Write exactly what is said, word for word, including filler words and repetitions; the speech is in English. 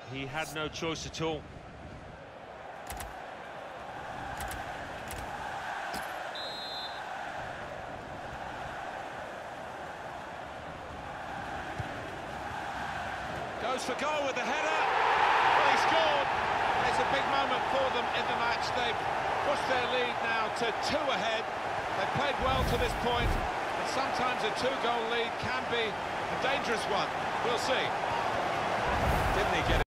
He had no choice at all. Goes for goal with the header. Well, he scored. It's a big moment for them in the match. They've pushed their lead now to two ahead. They've played well to this point, and sometimes a two-goal lead can be a dangerous one. We'll see. Didn't he get it?